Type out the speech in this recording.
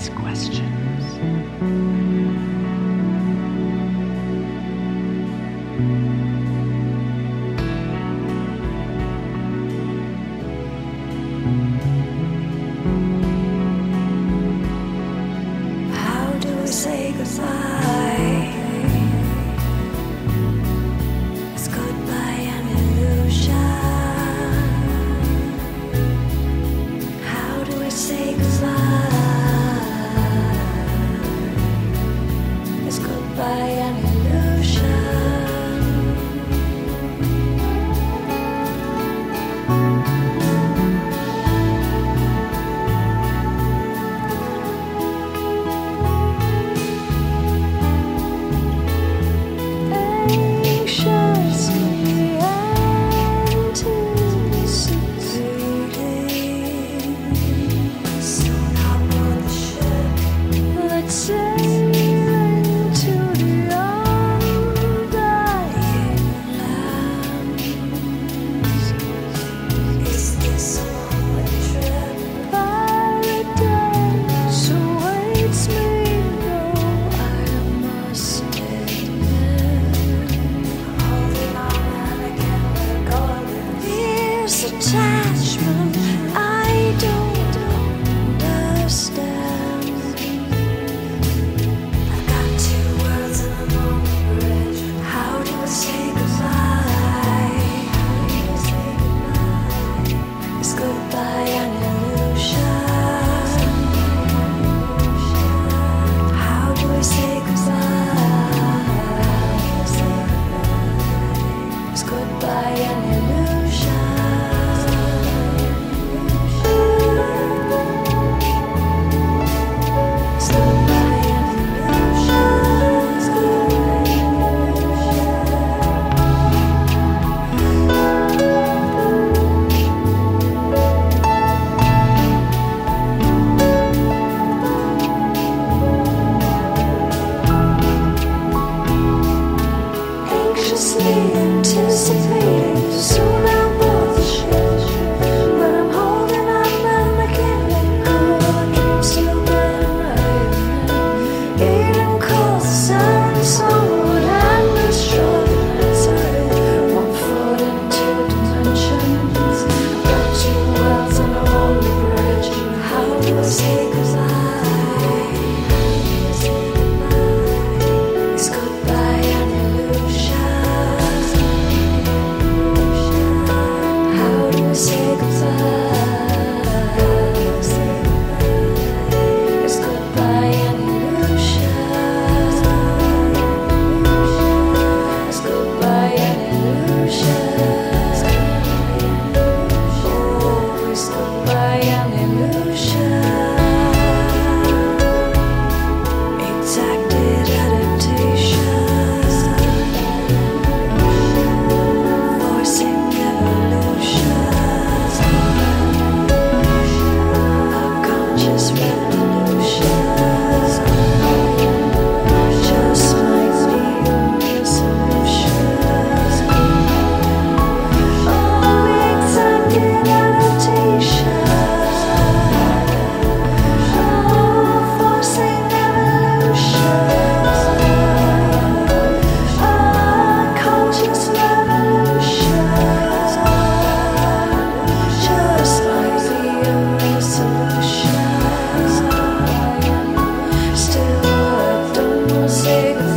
these questions. How do we say goodbye? Is goodbye an illusion? How do we say goodbye? Is goodbye an illusion? Attachment I don't understand. I've got 2 words and I'm on the bridge. How do I say goodbye? Is goodbye an illusion? How do I say goodbye? Is goodbye an illusion? Anticipating, soon I'll board the ship. But I'm holding on and I can't let go. I dream still burning, eating cold, the sun, someone and extraordinary. 1 foot in 2 dimensions. Got 2 worlds and I'm on the bridge. How do I say goodbye? Is goodbye an illusion? Say goodbye. Is goodbye an illusion? Is goodbye an illusion? Oh, is goodbye an illusion? Exacted adaptation, forcing evolution. Just revolution, just might be a solution. Oh, exacted adaptation, oh, forcing evolution, conscious revolution, just might be a resolution. Still, I don't say